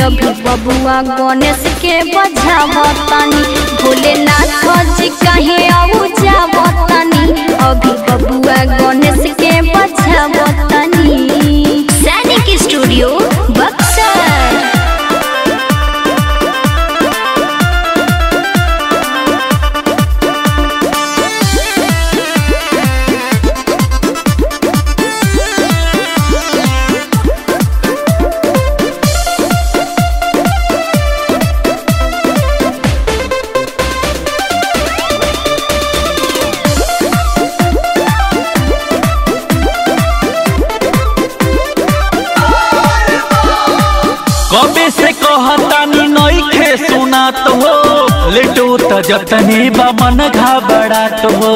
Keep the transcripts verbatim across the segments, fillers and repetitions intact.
अभी बबुआ गणेश के बजावतानी। भोलेनाथ जी कहे आऊ जावतानी अभी बबुआ गणेश के बजावतानी। सैनिक स्टूडियो बक्सर। कबे से कहतानी नइखे सुनात हो, लेटो त जतने बा मन घबरात हो।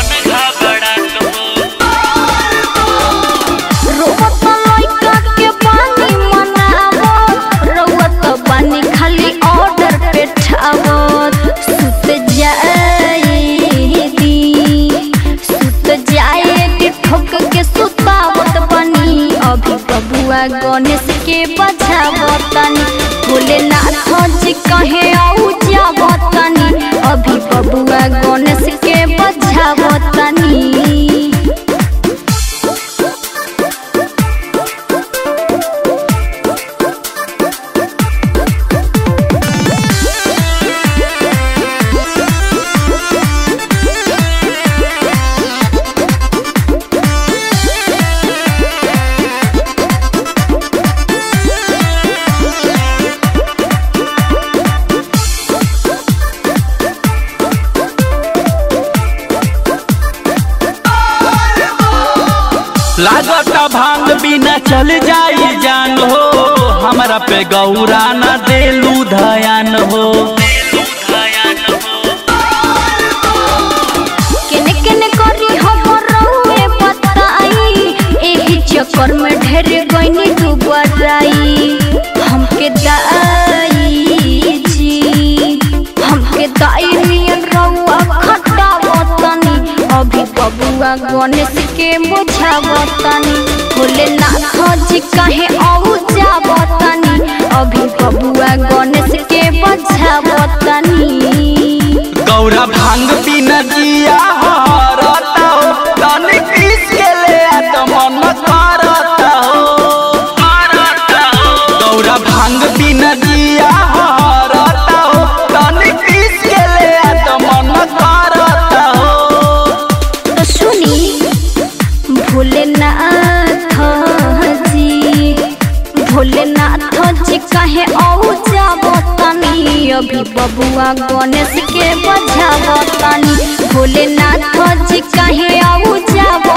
रोवत लइका के पानी मनावो, रोवत पानी खाली ऑर्डर पे ठावत। सुत जाए दी सुत जाए दी ठोक के सुतावत बनी अभी बबुआ गणेश के बजावतानी। भोलेनाथ जी कहे आऊ जावतानी अभी बबुआ गणेश के बजावतानी। लागता भांग बिना चल जाई जान हो, हमरा पे गौरा न देलू धयान हो। केने केने करी हमर रहुए बताई, एही चक्कर में ढेर गइनी डूबराई। हमके दाई जी हमके दाई नियन रहुआ खटावतानी अभी बबुआ गणेश के बुझावतानी। भोलेनाथ जी कहे आऊ जावतानी अभी बबुआ गणेश के बुझावतानी। गौरा भांग बिना जिया हरता हो, तनिक इसके ले त मन करता हो। गौरा भांग बिना जिया हरता हो, तनिक इसके ले त मन करता हो। तो सुनी भोलेनाथ जी भोलेनाथ जी कहे आऊ जावतानी अभी बबुआ गणेश के बजावतानी। भोलेनाथ जी कहे आऊ जावतानी।